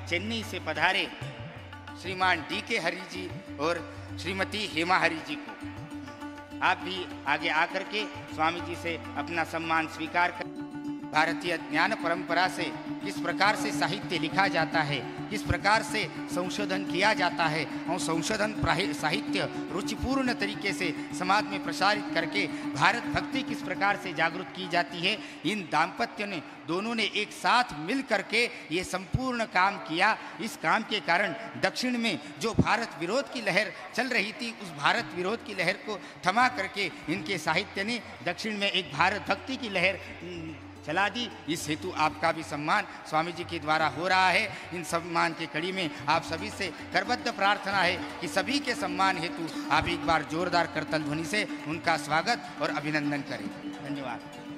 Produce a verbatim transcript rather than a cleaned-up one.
चेन्नई से पधारे श्रीमान डी के हरि जी और श्रीमती हेमा हरि जी को आप भी आगे आकर के स्वामी जी से अपना सम्मान स्वीकार कर। भारतीय ज्ञान परंपरा से किस प्रकार से साहित्य लिखा जाता है, किस प्रकार से संशोधन किया जाता है और संशोधन साहित्य रुचिपूर्ण तरीके से समाज में प्रसारित करके भारत भक्ति किस प्रकार से जागृत की जाती है, इन दाम्पत्य ने दोनों ने एक साथ मिल करके ये संपूर्ण काम किया। इस काम के कारण दक्षिण में जो भारत विरोध की लहर चल रही थी, उस भारत विरोध की लहर को थमा करके इनके साहित्य ने दक्षिण में एक भारत भक्ति की लहर चला दी। इस हेतु आपका भी सम्मान स्वामी जी के द्वारा हो रहा है। इन सम्मान के कड़ी में आप सभी से करबद्ध प्रार्थना है कि सभी के सम्मान हेतु आप एक बार जोरदार करतल ध्वनि से उनका स्वागत और अभिनंदन करें। धन्यवाद।